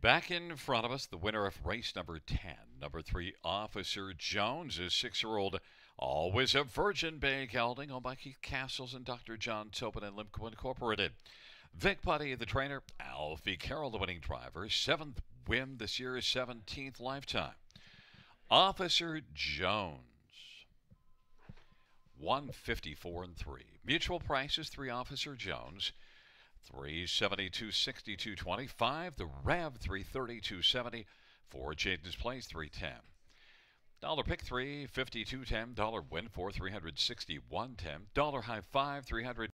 Back in front of us, the winner of race number 10. Number 3, Officer Jones, is 6-year-old Always a Virgin Bay gelding, owned by Keith Castles and Dr. John Tobin and Limco Incorporated. Vic Putty, the trainer. Alfie Carroll, the winning driver. 7th win this year, 17th lifetime. Officer Jones, 154-3. Mutual prices, 3 Officer Jones, 372.60, 5. The Rev, 332.70. 4 Jaden's Place, 310. Dollar pick 3, 52.10. Dollar win 4, 361.10. Dollar high 5, 300.